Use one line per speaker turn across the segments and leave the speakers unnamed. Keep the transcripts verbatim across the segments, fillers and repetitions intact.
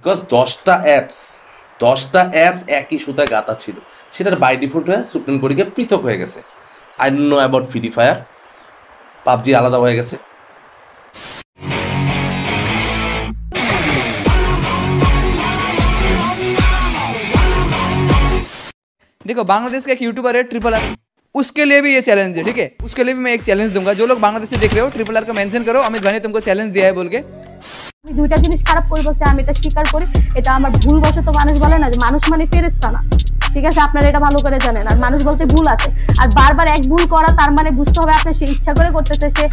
Because দশটা apps দশটা apps একই সুতায় গাঁথা ছিল, সেটার বাই ডিফল্ট হয়ে সুপ্রিম কোর্টে পৃথক হয়ে গেছে। I don't know about free fire, PUBG আলাদা হয়ে গেছে।
देखो बांग्लादेश का एक यूट्यूबर है ट्रिपल आर, उसके लिए भी ये चैलेंज है, ठीक है। उसके लिए भी मैं एक चैलेंज दूंगा। जो लोग बांग्लादेश से देख रहे हो ट्रिपल आर का मेंशन करो, अमित भाई ने तुमको चैलेंज दिया है बोल के।
আমি দুইটা জিনিস খারাপ করে বসে আমি এটা স্বীকার করি, এটা আমার ভুলবশত। মানুষ বলে না যে মানুষ মানে ফেরেশতা না, ঠিক আছে, আপনারা এটা ভালো করে জানেন। আর মানুষ বলতে ভুল আছে, আর বারবার এক ভুল করা তার মানে বুঝতে হবে আপনি সে ইচ্ছা করে করতেছে, সে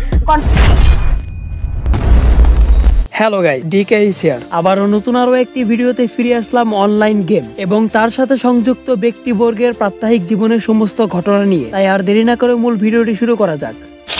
hello guys, DK is here. আবারও নতুন আরো একটি ভিডিওতে ফিরে আসলাম অনলাইন গেম এবং তার সাথে সংযুক্ত ব্যক্তিবর্গের প্রাত্যহিক জীবনের সমস্ত ঘটনা নিয়ে। তাই আর দেরি না করে মূল ভিডিওটি শুরু করা যাক।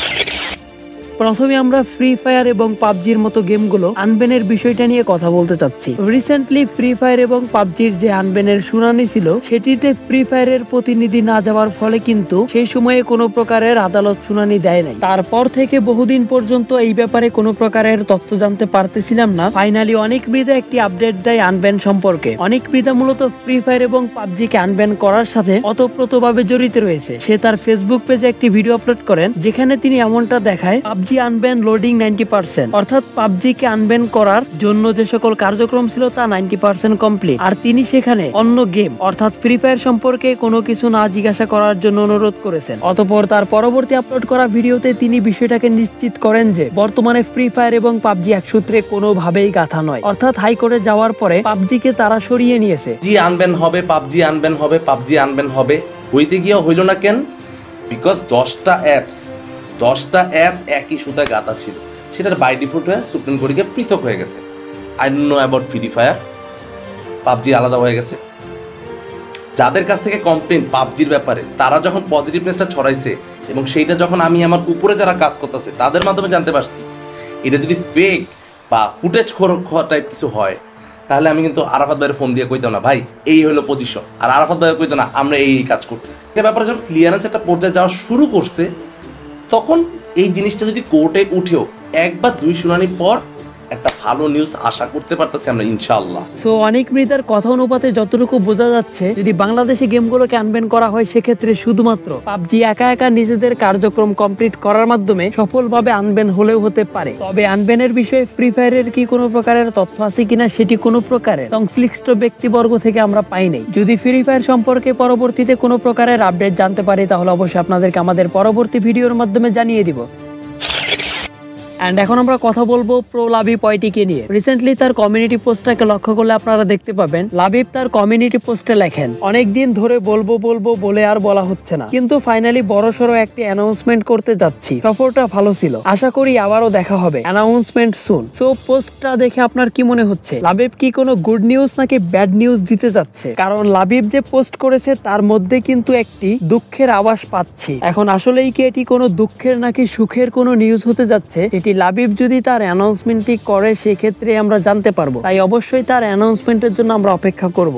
প্রথমে আমরা ফ্রি ফায়ার এবং পাবজির মতো গেমগুলো আনব্যানের বিষয়টা নিয়ে কথা বলতে চাচ্ছি। রিসেন্টলি ফ্রি ফায়ার এবং পাবজির যে আনব্যানের শুনানি ছিল, সেটিতে ফ্রি ফায়ারের প্রতিনিধি না যাওয়ার ফলে কিন্তু সেই সময়ে কোনো প্রকারের আদালত শুনানি দেয় নাই। তারপর থেকে বহুদিন পর্যন্ত এই ব্যাপারে কোনো প্রকারের তথ্য জানতে পারতেছিলাম না। ফাইনালি অনেক বৃদ্ধা একটি আপডেট দেয় আনব্যান সম্পর্কে। অনেক বৃদ্ধা মূলত ফ্রি ফায়ার এবং পাবজিকে আনব্যান করার সাথে অতপ্রতভাবে জড়িত রয়েছে। সে তার ফেসবুক পেজে একটি ভিডিও আপলোড করেন, যেখানে তিনি এমনটা দেখায় PUBG unban loading ninety percent, অর্থাৎ পাবজিকে আনব্যান করার জন্য যে সকল কার্যক্রম ছিল তা নাইনটি পার্সেন্ট কমপ্লিট। আর তিনি সেখানে অন্য গেম অর্থাৎ ফ্রি ফায়ার সম্পর্কে কোনো কিছু না জিজ্ঞাসা করার জন্য অনুরোধ করেছেন। অতঃপর তার পরবর্তী আপলোড করা ভিডিওতে তিনি বিষয়টাকে নিশ্চিত করেন যে বর্তমানে ফ্রি ফায়ার এবং পাবজি এক সূত্রে কোনোভাবেই গাথা নয়, অর্থাৎ হাইকোর্টে যাওয়ার পরে পাবজিকে তারা সরিয়ে নিয়েছে।
জি আনব্যান হবে, পাবজি আনব্যান হবে, পাবজি আনব্যান হবে, হইতে গিয়ে হইল না কেন? বিকজ দশটা অ্যাপস দশটা অ্যাপস একই সুতায় গাঁথা ছিল, সেটার বাই ডিফল্ট হয়ে সুপ্রিম কোর্টে পৃথক হয়ে গেছে। I don't know about free fire, PUBG আলাদা হয়ে গেছে। যাদের কাছ থেকে কমপ্লেন পাবজির ব্যাপারে, তারা যখন পজিটিভনেসটা ছড়াইছে এবং সেইটা যখন আমি আমার উপরে যারা কাজ করতেছে তাদের মাধ্যমে জানতে পারছি, এটা যদি ফেক বা ফুটেজ খোর টাইপ কিছু হয়, তাহলে আমি কিন্তু আরাফাত ভাইয়ের ফোন দিয়ে কইতাম না ভাই এই হলো পজিশন, আর আরাফাত ভাই কইতো না আমরা এই কাজ করতেছি। এটা ব্যাপারে যখন ক্লিয়ারেন্স একটা পর্যায়ে যাওয়া শুরু করছে, তখন এই জিনিসটা যদি কোর্টে উঠেও এক বা দুই শুনানি পর একটা ভালো নিউজ আশা করতে পারতেছি আমরা ইনশাআল্লাহ।
সো অনেক মৃদার কথা অনুপাতে যতটুকু বোঝা যাচ্ছে, যদি বাংলাদেশে গেমগুলোকে আনব্যান করা হয়, সেক্ষেত্রে শুধুমাত্র পাবজি একা একা নিজেদের কার্যক্রম কমপ্লিট করার মাধ্যমে সফলভাবে আনব্যান হলেও হতে পারে। তবে আনব্যানের বিষয়ে ফ্রি ফায়ারের কি কোনো প্রকারের তথ্য আছে কিনা সেটি কোনো প্রকারের সংশ্লিষ্ট ব্যক্তিবর্গ থেকে আমরা পাই নাই। যদি ফ্রি ফায়ার সম্পর্কে পরবর্তীতে কোনো প্রকারের আপডেট জানতে পারি, তাহলে অবশ্যই আপনাদেরকে আমাদের পরবর্তী ভিডিওর মাধ্যমে জানিয়ে দিব। এন্ড এখন আমরা কথা বলবো প্রো লাবিব ওয়াইটিকে নিয়ে। রিসেন্টলি তার কমিউনিটি পোস্টটাকে লক্ষ্য করলে আপনারা দেখতে পাবেন, লাবিব তার কমিউনিটি পোস্টে লেখেন, অনেকদিন ধরে বলবো বলবো বলে আর বলা হচ্ছে না, কিন্তু ফাইনালি বড়সড় একটি অ্যানাউন্সমেন্ট করতে যাচ্ছি। সফরটা ভালো ছিল, আশা করি আবারও দেখা হবে, অ্যানাউন্সমেন্ট সুন। সো পোস্টটা দেখে আপনার কি মনে হচ্ছে? লাবিব কি কোনো গুড নিউজ নাকি ব্যাড নিউজ দিতে যাচ্ছে? কারণ লাবিব যে পোস্ট করেছে তার মধ্যে কিন্তু একটি দুঃখের আভাস পাচ্ছি। এখন আসলেই কি এটি কোনো দুঃখের নাকি সুখের কোনো নিউজ হতে যাচ্ছে? এটি লাবিব যদি তার অ্যানাউন্সমেন্টটি করে, সেক্ষেত্রে আমরা জানতে পারবো। তাই অবশ্যই তার অ্যানাউন্সমেন্টের জন্য আমরা অপেক্ষা করব।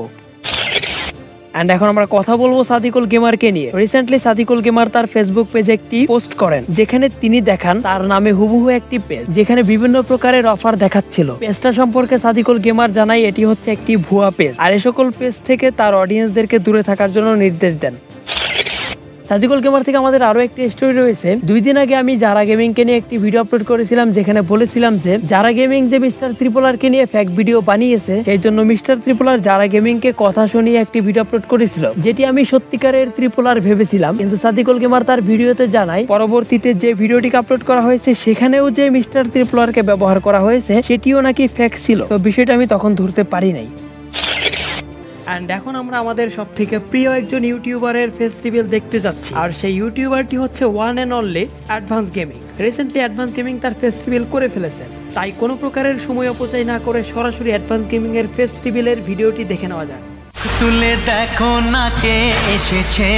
এন্ড এখন আমরা কথা বলবো সাদিকুল গেমারকে নিয়ে। রিসেন্টলি সাদিকুল গেমার তার ফেসবুক পেজে একটি পোস্ট করেন, যেখানে তিনি দেখান তার নামে হুবহু একটি পেজ, যেখানে বিভিন্ন প্রকারের অফার দেখাচ্ছিল। পেজটা সম্পর্কে সাদিকুল গেমার জানাই এটি হচ্ছে একটি ভুয়া পেজ, আর এ সকল পেজ থেকে তার অডিয়েন্সদেরকে দূরে থাকার জন্য নির্দেশ দেন। সাদিকুল গেমার থেকে আমাদের আরো একটি স্টোরি রয়েছে। দুই দিন আগে আমি যারা গেমিং কে নিয়ে একটি ভিডিও আপলোড করেছিলাম, যেখানে বলেছিলাম যে যারা গেমিং যে মিস্টার ত্রিপোলার কে নিয়ে ফেক ভিডিও বানিয়েছে, সেই জন্য মিস্টার ত্রিপোলার যারা গেমিং কে কথা শুনিয়ে একটি ভিডিও আপলোড করেছিল, যেটি আমি সত্যিকারের ত্রিপোলার ভেবেছিলাম। কিন্তু সাদিকুল গেমার তার ভিডিওতে জানায় পরবর্তীতে যে ভিডিওটিকে আপলোড করা হয়েছে সেখানেও যে মিস্টার ত্রিপোলার কে ব্যবহার করা হয়েছে সেটিও নাকি ফেক ছিল। তো বিষয়টা আমি তখন ধরতে পারি নাই। এন্ড এখন আমরা আমাদের সব থেকে প্রিয় একজন ইউটিউবারের ফেস্টিভ্যাল দেখতে যাচ্ছি, আর সেই ইউটিউবারটি হচ্ছে one and only advance gaming. Recently advance gaming তার ফেস্টিভ্যাল করে ফেলেছেন, তাই কোনো প্রকারের সময় অপচয় না করে সরাসরি অ্যাডভান্স গেমিং এর ফেস্টিভ্যালের ভিডিওটি দেখে নেওয়া যাক।
তুলে দেখো না কে এসেছে,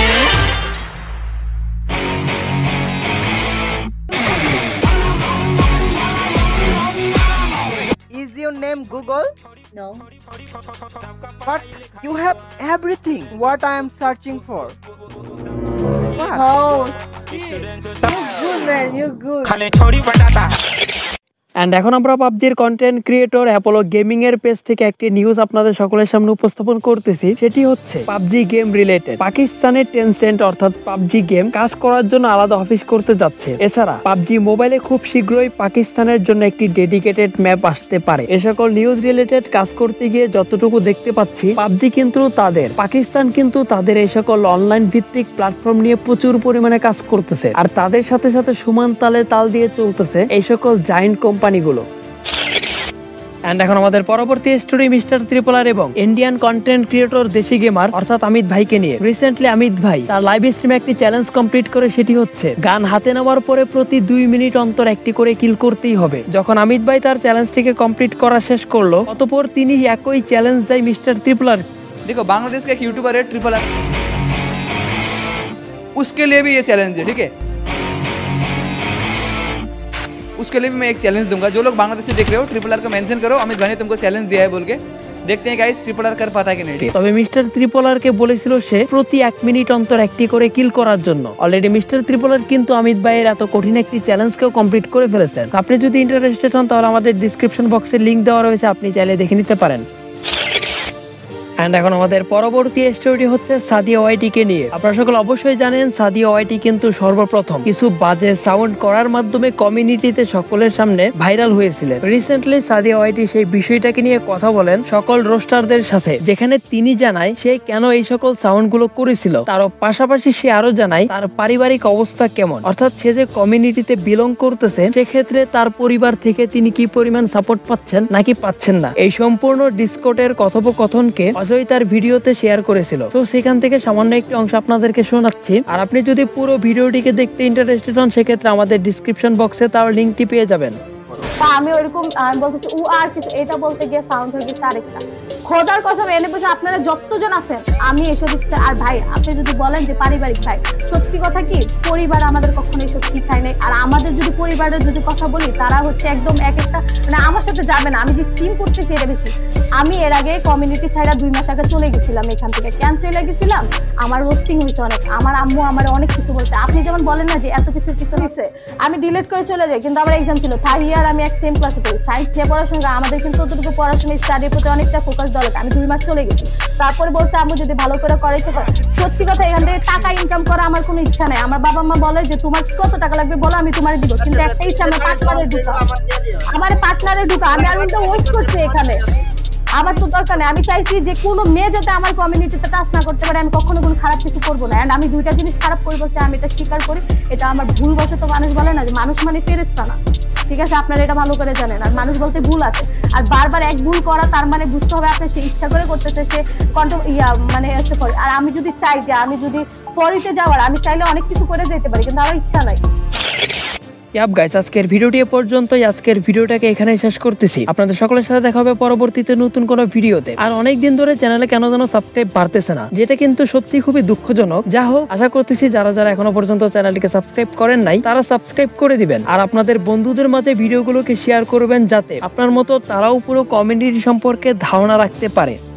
Is your name Google?
No.
But you have everything what I am searching for. What?
Oh, you're good man, you're good.
And এখন আমরা পাবজির কন্টেন্ট ক্রিয়েটর অ্যাপোলো গেমিং এর পেজ থেকে একটি নিউজ আপনাদের সকলের সামনে উপস্থাপন করতেছি। সেটি হচ্ছে পাবজি গেম রিলেটেড। পাকিস্তানের টেনসেন্ট অর্থাৎ পাবজি গেম কাজ করার জন্য আলাদা অফিস করতে যাচ্ছে। এছাড়া পাবজি মোবাইলে খুব শীঘ্রই পাকিস্তানের জন্য একটি ডেডিকেটেড ম্যাপ আসতে পারে। এ সকল নিউজ রিলেটেড কাজ করতে গিয়ে যতটুকু দেখতে পাচ্ছি, পাবজি কিন্তু তাদের পাকিস্তান কিন্তু তাদের এই সকল অনলাইন ভিত্তিক প্ল্যাটফর্ম নিয়ে প্রচুর পরিমাণে কাজ করতেছে, আর তাদের সাথে সাথে সমান তালে তাল দিয়ে চলতেছে এই সকল জায়ান্ট কোম্পানিগুলো। এন্ড এখন আমাদের পরবর্তী স্টোরি মিস্টার ত্রিপলার এবং Indian content creator Desi gamer অর্থাৎ অমিত ভাইকে নিয়ে। রিসেন্টলি অমিত ভাই তার লাইভ স্ট্রিমে একটি চ্যালেঞ্জ কমপ্লিট করে, সেটি হচ্ছে গান হাতে নেওয়ার পরে প্রতি দুই মিনিট অন্তর একটি করে কিল করতেই হবে। যখন অমিত ভাই তার চ্যালেঞ্জটিকে কমপ্লিট করা শেষ করলো, অতঃপর তিনি একই চ্যালেঞ্জ দেয় মিস্টার ত্রিপলার।
देखो बांग्लादेश का एक यूट्यूबर है ट्रिपल आर, उसके लिए भी ये चैलेंज है, ठीक है। उसके लिए भी मैं एक चैलेंज दूंगा। जो लोग बांग्लादेश से देख रहे हो, ट्रिपल आर को मेंशन करो, अमित भाई ने तुमको चैलेंज दिया है बोल के। देखते हैं गाइस ट्रिपल आर कर पाता है कि नहीं।
তবে মিস্টার ত্রিপলারকে বলেছিল সে প্রতি এক মিনিট অন্তর একটি করে কিল করার জন্য। অলরেডি মিস্টার ত্রিপলার কিন্তু অমিত ভাইয়ের এত কঠিন একটি চ্যালেঞ্জকেও কমপ্লিট করে ফেলেছেন। আপনি যদি ইন্টারেস্টেড হন তাহলে আমাদের ডিসক্রিপশন বক্সে লিংক দেওয়া রয়েছে, আপনি চাইলে দেখে নিতে পারেন। এন্ড এখন আমাদের পরবর্তী স্টোরিটি হচ্ছে সাদিয়া ওয়াইটি কে নিয়ে। আপনারা সকলে অবশ্যই জানেন সাদিয়া ওয়াইটি কিন্তু সর্বপ্রথম কিছু বাজে সাউন্ড করার মাধ্যমে কমিউনিটিতে সকলের সামনে ভাইরাল হয়েছিলেন। রিসেন্টলি সাদিয়া ওয়াইটি সেই বিষয়টাকে নিয়ে কথা বলেন সকল রোস্টারদের সাথে, যেখানে তিনি জানায় সে কেন এই সকল সাউন্ড গুলো করেছিল। তার পাশাপাশি সে আরো জানায় তার পারিবারিক অবস্থা কেমন, অর্থাৎ সে যে কমিউনিটিতে বিলং করতেছে সেক্ষেত্রে তার পরিবার থেকে তিনি কি পরিমাণ সাপোর্ট পাচ্ছেন নাকি পাচ্ছেন না। এই সম্পূর্ণ ডিসকর্ডের কথোপকথনকে অজয় তার ভিডিওতে শেয়ার করেছিল। তো সেখান থেকে সামান্য একটি অংশ আপনাদেরকে শোনাচ্ছি। আর আপনি যদি পুরো ভিডিওটিকে দেখতে ইন্টারেস্টেড হন সেক্ষেত্রে আমাদের ডিসক্রিপশন বক্সে তার লিংকটি পেয়ে যাবেন।
তা আমি ওইরকম আমি বলতেছি উ আর কিছু এটা বলতে গিয়ে সাউন্ড হয়ে গেছে আরেকটা। খোদার কথা এনে বসে আপনারা যতজন আছেন আমি এসব ইচ্ছা। আর ভাই আপনি যদি বলেন যে পারিবারিক ভাই, সত্যি কথা কি পরিবার আমাদের কখনো এসব শিখায় নাই। আর আমাদের যদি পরিবারের যদি কথা বলি, তারা হচ্ছে একদম এক একটা মানে আমার সাথে যাবে না। আমি যে স্ট্রিম করতেছি এটা বেশি। আমি এর আগে কমিউনিটি ছাড়া দুই মাস আগে চলে গেছিলাম এখান থেকে। কেন চলে গেছিলাম? আমার রোস্টিং হয়েছে অনেক, আমার আম্মু আমার অনেক কিছু বলছে। আপনি যেমন বলেন না যে এত কিছুর কিছু হয়েছে, আমি ডিলিট করে চলে যাই। কিন্তু আমার এক্সাম ছিল থার্ড ইয়ার, আমি এক সেম ক্লাসে পড়ি, সায়েন্স নিয়ে পড়াশোনা। আমাদের কিন্তু অতটুকু পড়াশোনা স্টাডির প্রতি অনেকটা ফোকাস দেওয়া লাগে। আমি দুই মাস চলে গেছি, তারপরে বলছে আম্মু যদি ভালো করে করে ইচ্ছে করে। সত্যি কথা এখান থেকে টাকা ইনকাম করা আমার কোনো ইচ্ছা নাই। আমার বাবা মা বলে যে তোমার কত টাকা লাগবে বলো, আমি তোমার দিব। কিন্তু একটা ইচ্ছা আমার পার্টনারে ঢুকা, আমার পার্টনারে ঢুকা। আমি আর উল্টো ওয়েস্ট করছি এখানে, আমার তো দরকার নেই। আমি চাইছি যে কোনো মেয়ে যাতে আমার কমিউনিটিতে টাচ না করতে পারে। আমি কখনো কোনো খারাপ কিছু করবো না। এন্ড আমি দুইটা জিনিস খারাপ করে বসে আমি এটা স্বীকার করি। এটা আমার ভুলবশত। মানুষ বলে না যে মানুষ মানে ফেরেশতা না, ঠিক আছে? আপনারা এটা ভালো করে জানেন। আর মানুষ বলতে ভুল আছে, আর বারবার এক ভুল করা তার মানে বুঝতে হবে আপনি সে ইচ্ছা করে করতেছে, সে কন্ট্রোল ইয়া মানে এসে করে। আর আমি যদি চাই যে আমি যদি ফরিতে যাওয়ার, আমি চাইলে অনেক কিছু করে যেতে পারি, কিন্তু আমার ইচ্ছা নাই।
ইয়াপ গাইস, আজকের ভিডিওটি এ পর্যন্তই। আজকের ভিডিওটাকে এখানে শেষ করতেছি। আপনাদের সকলের সাথে দেখা হবে পরবর্তীতে নতুন কোনো ভিডিওতে। আর অনেক দিন ধরে চ্যানেলে কেন যেন সাবস্ক্রাইব বাড়তেছে না, যেটা কিন্তু সত্যি খুবই দুঃখজনক। যা হোক, আশা করতেছি যারা যারা এখনো পর্যন্ত চ্যানেলটিকে সাবস্ক্রাইব করেন নাই তারা সাবস্ক্রাইব করে দিবেন। আর আপনাদের বন্ধুদের মাঝে ভিডিওগুলোকে শেয়ার করবেন, যাতে আপনার মতো তারাও পুরো কমিউনিটি সম্পর্কে ধারণা রাখতে পারে।